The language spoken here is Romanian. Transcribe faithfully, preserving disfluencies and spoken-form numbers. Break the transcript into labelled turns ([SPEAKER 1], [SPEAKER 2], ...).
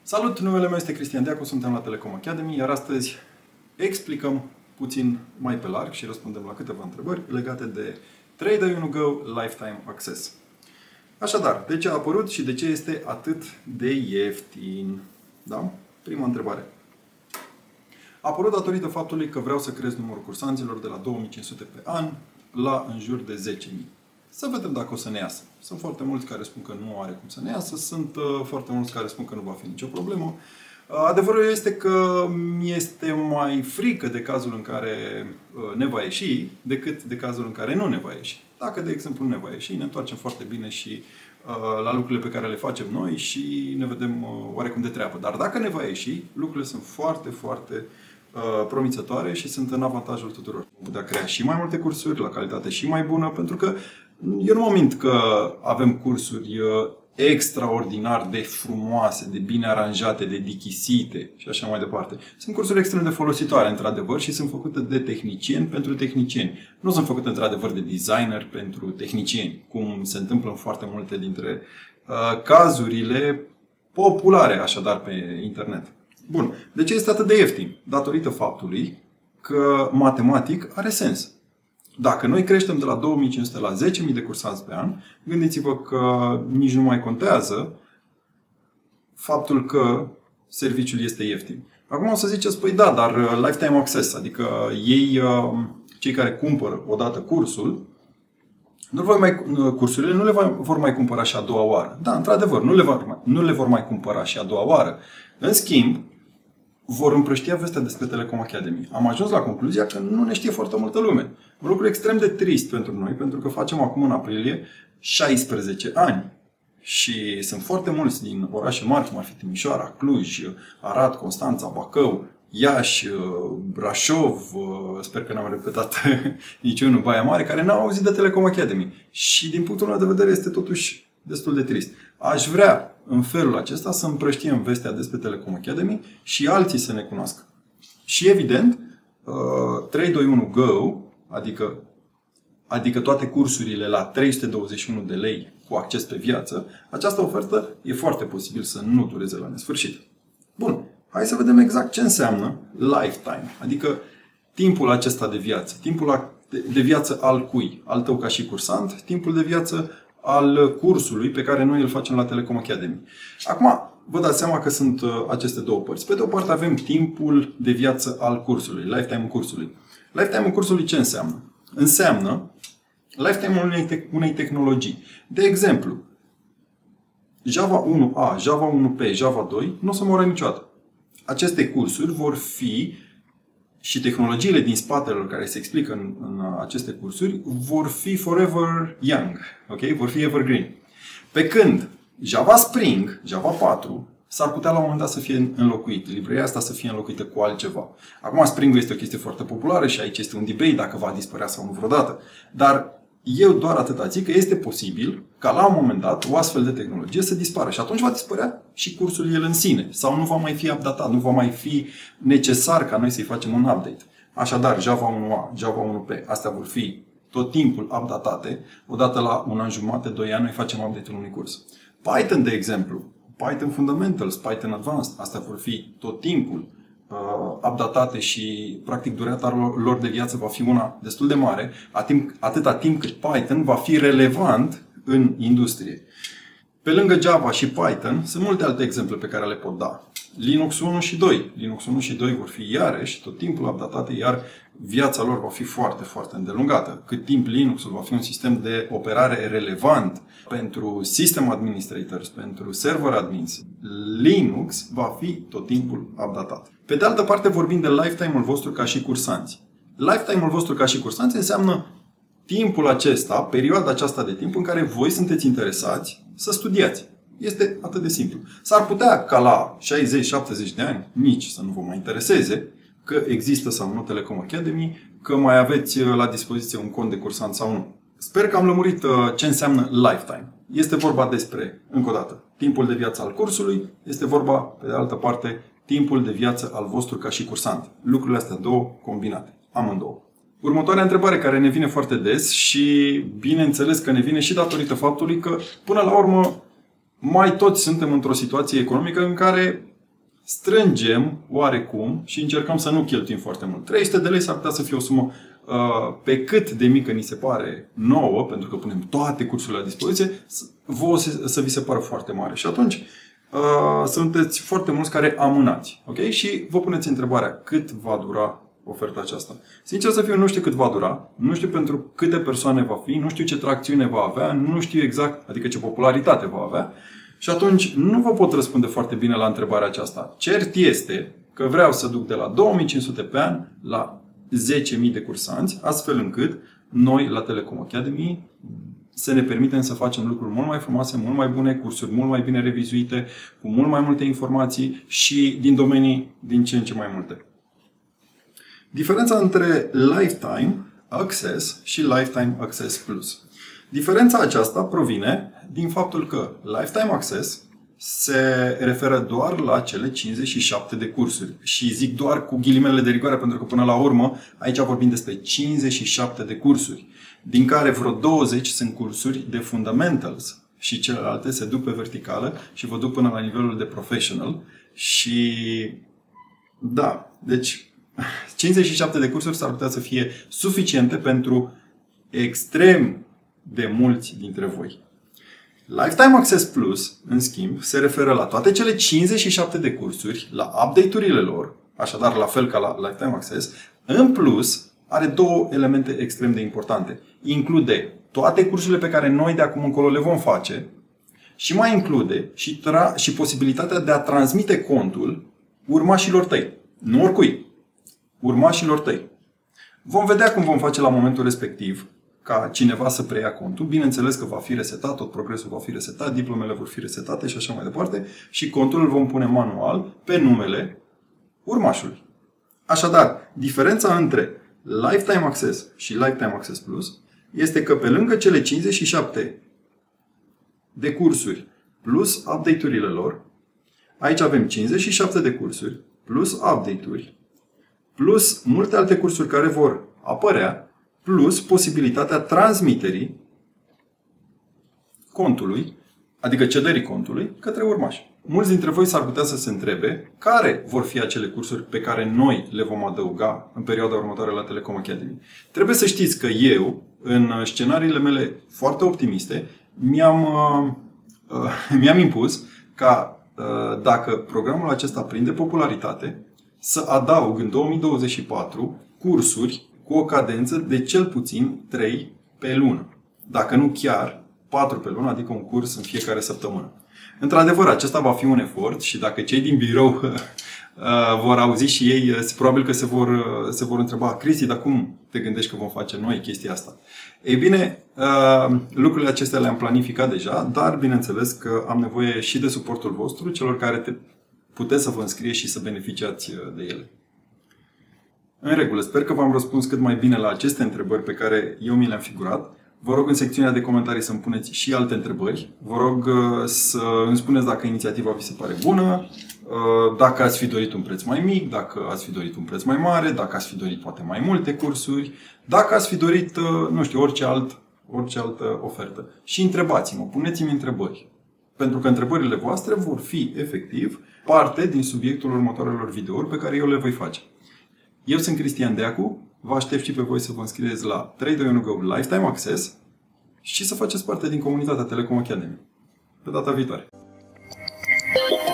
[SPEAKER 1] Salut, numele meu este Cristian Deacu, suntem la Telecom Academy, iar astăzi explicăm puțin mai pe larg și răspundem la câteva întrebări legate de trei doi unu Go Lifetime Access. Așadar, de ce a apărut și de ce este atât de ieftin? Da? Prima întrebare. A apărut datorită faptului că vreau să cresc numărul cursanților de la două mii cinci sute pe an la în jur de zece mii. Să vedem dacă o să ne iasă. Sunt foarte mulți care spun că nu are cum să ne iasă, sunt uh, foarte mulți care spun că nu va fi nicio problemă. Uh, adevărul este că mi este mai frică de cazul în care uh, ne va ieși decât de cazul în care nu ne va ieși. Dacă, de exemplu, nu ne va ieși, ne întoarcem foarte bine și uh, la lucrurile pe care le facem noi și ne vedem uh, oarecum de treabă. Dar dacă ne va ieși, lucrurile sunt foarte, foarte uh, promițătoare și sunt în avantajul tuturor. Putea crea și mai multe cursuri la calitate și mai bună, pentru că eu nu mă mint că avem cursuri extraordinar de frumoase, de bine aranjate, de dichisite și așa mai departe. Sunt cursuri extrem de folositoare, într-adevăr, și sunt făcute de tehnicieni pentru tehnicieni. Nu sunt făcute, într-adevăr, de designer pentru tehnicieni, cum se întâmplă în foarte multe dintre uh, cazurile populare, așadar, pe internet. Bun. De ce este atât de ieftin? Datorită faptului că matematic are sens. Dacă noi creștem de la două mii cinci sute la zece mii de cursanți pe an, gândiți-vă că nici nu mai contează faptul că serviciul este ieftin. Acum o să ziceți, păi da, dar lifetime access, adică ei, cei care cumpără odată cursul, nu vor mai, cursurile nu le vor mai cumpăra și a doua oară. Da, într-adevăr, nu le, vor, nu le vor mai cumpăra și a doua oară. În schimb, vor împrăștia vestea despre Telecom Academy. Am ajuns la concluzia că nu ne știe foarte multă lume. Un lucru extrem de trist pentru noi, pentru că facem acum în aprilie șaisprezece ani. Și sunt foarte mulți din orașe mari, cum ar fi Timișoara, Cluj, Arad, Constanța, Bacău, Iași, Brașov, sper că n-am repetat niciunul, Baia Mare, care n-au auzit de Telecom Academy. Și din punctul meu de vedere este totuși destul de trist. Aș vrea în felul acesta să împrăștiem vestea despre Telecom Academy și alții să ne cunoască. Și evident, trei doi unu Go, adică, adică toate cursurile la trei sute douăzeci și unu de lei cu acces pe viață, această ofertă e foarte posibil să nu dureze la nesfârșit. Bun, hai să vedem exact ce înseamnă lifetime, adică timpul acesta de viață. Timpul de viață al cui? Al tău ca și cursant, timpul de viață al cursului pe care noi îl facem la Telecom Academy. Acum, vă dați seama că sunt aceste două părți. Pe de o parte avem timpul de viață al cursului, lifetime-ul cursului. Lifetime-ul cursului ce înseamnă? Înseamnă lifetime-ul unei, te unei tehnologii. De exemplu, Java unu A, Java unu P, Java doi nu o să moră niciodată. Aceste cursuri vor fi și tehnologiile din spatele lor care se explică în, în aceste cursuri vor fi forever young, okay? Vor fi evergreen. Pe când Java Spring, Java patru, s-ar putea la un moment dat să fie înlocuit. Libreria asta să fie înlocuită cu altceva. Acum Spring-ul este o chestie foarte populară și aici este un debate dacă va dispărea sau nu vreodată. Dar eu doar atâta zic că este posibil ca la un moment dat o astfel de tehnologie să dispară. Și atunci va dispărea și cursul el în sine. Sau nu va mai fi updatat, nu va mai fi necesar ca noi să-i facem un update. Așadar, Java unu A, Java unu P, astea vor fi tot timpul updatate. Odată la un an jumate, doi ani, noi facem update-ul unui curs. Python, de exemplu, Python Fundamentals, Python Advanced, astea vor fi tot timpul uh, updatate și practic durata lor de viață va fi una destul de mare, atâta timp cât Python va fi relevant în industrie. Pe lângă Java și Python sunt multe alte exemple pe care le pot da. Linux unu și doi. Linux unu și doi vor fi iarăși tot timpul updatate, iar viața lor va fi foarte, foarte îndelungată. Cât timp Linuxul va fi un sistem de operare relevant pentru system administrators, pentru server admins, Linux va fi tot timpul updatat. Pe de altă parte vorbim de lifetime-ul vostru ca și cursanți. Lifetime-ul vostru ca și cursanți înseamnă timpul acesta, perioada aceasta de timp în care voi sunteți interesați să studiați. Este atât de simplu. S-ar putea ca la șaizeci șaptezeci de ani nici să nu vă mai intereseze că există sau nu Telecom Academy, că mai aveți la dispoziție un cont de cursant sau nu. Sper că am lămurit ce înseamnă lifetime. Este vorba despre, încă o dată, timpul de viață al cursului, este vorba, pe de altă parte, timpul de viață al vostru ca și cursant. Lucrurile astea două combinate, amândouă. Următoarea întrebare care ne vine foarte des și bineînțeles că ne vine și datorită faptului că, până la urmă, mai toți suntem într-o situație economică în care strângem oarecum și încercăm să nu cheltuim foarte mult. trei sute de lei s-ar putea să fie o sumă uh, pe cât de mică ni se pare nouă, pentru că punem toate cursurile la dispoziție, vouă să vi se pară foarte mare. Și atunci uh, sunteți foarte mulți care amânați. Okay? Și vă puneți întrebarea cât va dura oferta aceasta. Sincer să fiu, nu știu cât va dura, nu știu pentru câte persoane va fi, nu știu ce tracțiune va avea, nu știu exact, adică ce popularitate va avea. Și atunci nu vă pot răspunde foarte bine la întrebarea aceasta. Cert este că vreau să duc de la două mii cinci sute pe an la zece mii de cursanți, astfel încât noi la Telecom Academy să ne permitem să facem lucruri mult mai frumoase, mult mai bune, cursuri mult mai bine revizuite, cu mult mai multe informații și din domenii din ce în ce mai multe. Diferența între Lifetime Access și Lifetime Access Plus. Diferența aceasta provine din faptul că Lifetime Access se referă doar la cele cincizeci și șapte de cursuri. Și zic doar cu ghilimele de rigoare pentru că până la urmă aici vorbim despre cincizeci și șapte de cursuri, din care vreo douăzeci sunt cursuri de fundamentals și celelalte se duc pe verticală și vă duc până la nivelul de professional. Și da, deci cincizeci și șapte de cursuri s-ar putea să fie suficiente pentru extrem de mulți dintre voi. Lifetime Access Plus, în schimb, se referă la toate cele cincizeci și șapte de cursuri, la update-urile lor, așadar la fel ca la Lifetime Access. În plus, are două elemente extrem de importante. Include toate cursurile pe care noi de acum încolo le vom face și mai include și, tra- și posibilitatea de a transmite contul urmașilor tăi. Nu oricui. Urmașilor tăi. Vom vedea cum vom face la momentul respectiv ca cineva să preia contul. Bineînțeles că va fi resetat, tot progresul va fi resetat, diplomele vor fi resetate și așa mai departe și contul îl vom pune manual pe numele urmașului. Așadar, diferența între Lifetime Access și Lifetime Access Plus este că pe lângă cele cincizeci și șapte de cursuri plus update-urile lor, aici avem cincizeci și șapte de cursuri plus update-uri plus multe alte cursuri care vor apărea, plus posibilitatea transmiterii contului, adică cedării contului, către urmași. Mulți dintre voi s-ar putea să se întrebe care vor fi acele cursuri pe care noi le vom adăuga în perioada următoare la Telecom Academy. Trebuie să știți că eu, în scenariile mele foarte optimiste, mi-am, uh, mi-am impus ca uh, dacă programul acesta prinde popularitate, să adaug în două mii douăzeci și patru cursuri cu o cadență de cel puțin trei pe lună. Dacă nu chiar patru pe lună, adică un curs în fiecare săptămână. Într-adevăr, acesta va fi un efort și dacă cei din birou vor auzi și ei, probabil că se vor, se vor întreba: Cristi, dar cum te gândești că vom face noi chestia asta? Ei bine, lucrurile acestea le-am planificat deja, dar bineînțeles că am nevoie și de suportul vostru, celor care te puteți să vă înscrieți și să beneficiați de ele. În regulă, sper că v-am răspuns cât mai bine la aceste întrebări pe care eu mi le-am figurat. Vă rog în secțiunea de comentarii să-mi puneți și alte întrebări. Vă rog să îmi spuneți dacă inițiativa vi se pare bună, dacă ați fi dorit un preț mai mic, dacă ați fi dorit un preț mai mare, dacă ați fi dorit poate mai multe cursuri, dacă ați fi dorit, nu știu, orice, alt, orice altă ofertă. Și întrebați-mă, puneți-mi întrebări. Pentru că întrebările voastre vor fi, efectiv, parte din subiectul următoarelor videouri pe care eu le voi face. Eu sunt Cristian Deacu, vă aștept și pe voi să vă înscrieți la trei doi unu Go Lifetime Access și să faceți parte din comunitatea Telecom Academy. Pe data viitoare!